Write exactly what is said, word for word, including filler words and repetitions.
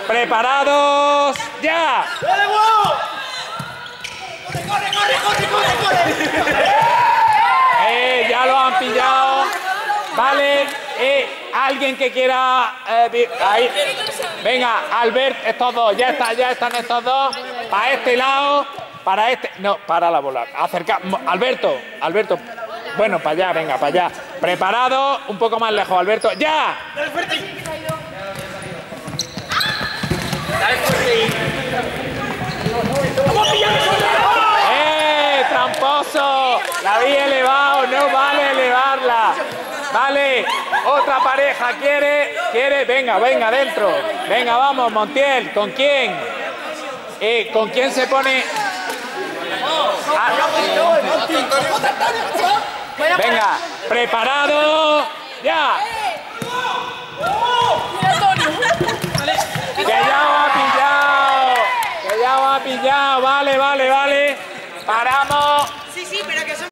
¡Preparados! ¡Ya! ¡Corre, corre, corre, corre, corre! Eh, ya lo han pillado. Vale, eh, alguien que quiera... Eh, ahí. Venga, Albert, estos dos, ya está, ya están estos dos. Para este lado, para este... No, para la bola. Acerca... Alberto, Alberto. Bueno, para allá, venga, para allá. Preparado, un poco más lejos, Alberto. ¡Ya! ¡Dale fuerte! ¡Eh, tramposo! La había elevado, no vale elevarla. Vale, otra pareja quiere, quiere, venga, venga, dentro. Venga, vamos, Montiel, ¿con quién? Eh, ¿con quién se pone? Ah, venga, preparado, ya. Que ya os ha pillado, que ya os ha pillado, vale, vale, vale. Paramos. Sí, sí, pero que son...